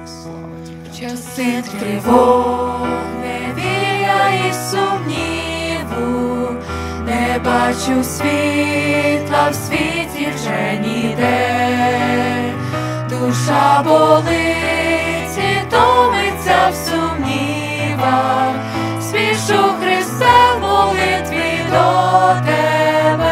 Часи тривог, невір'я і сумніву, не бачу світла в світі вже ніде. Душа болить і томиться в сумнівах, спішу, Христе, в молитві до Тебе.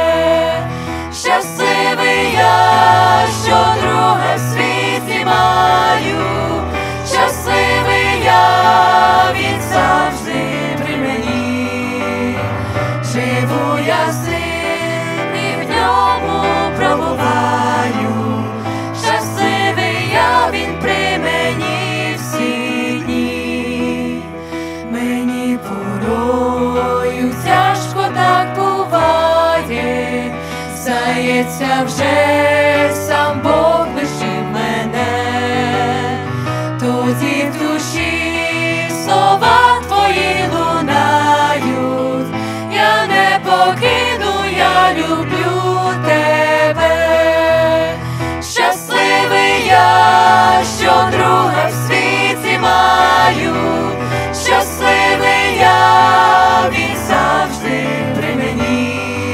Щасливий я, що друге в світі маю, щасливий я, він завжди при мені. Живу я з ним і в ньому пробуваю, щасливий я, він при мені всі дні. Мені порою тяжко так буває, здається, вже сам Бог лишив мене. Тоді в душі слова Твої лунають, я не покину, я люблю Тебе. Щасливий я, що друга в світі маю, щасливий я, він завжди при мені.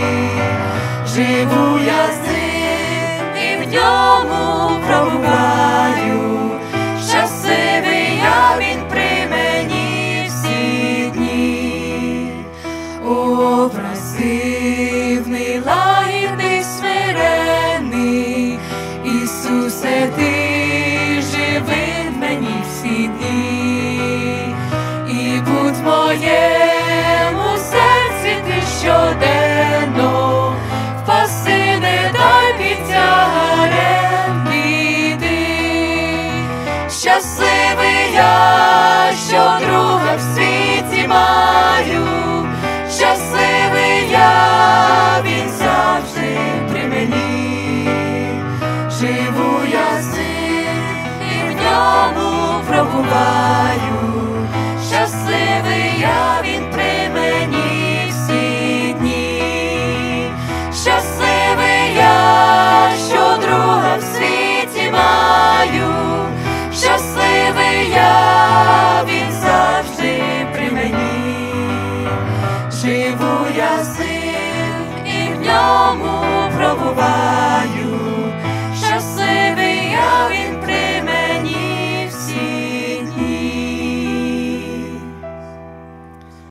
Живу я з ним і в ньому пробуваю, щасливий я, він при мені всі дні. Образ дивний, лагідний, смиренний, Ісусе, Ти живи в мені всі дні. І будь в моєму серці Ти щоденно, впасти не дай під тягарем біди. Щасливий я, що друга в світі маю, щасливий я, він завжди при мені. Живу я з ним і в ньому пробуваю, щасливий я, він при мені всі дні. Щасливий я, що друга в світі маю, щасливий я, він завжди при мені. Живу я з ним і в ньому пробуваю.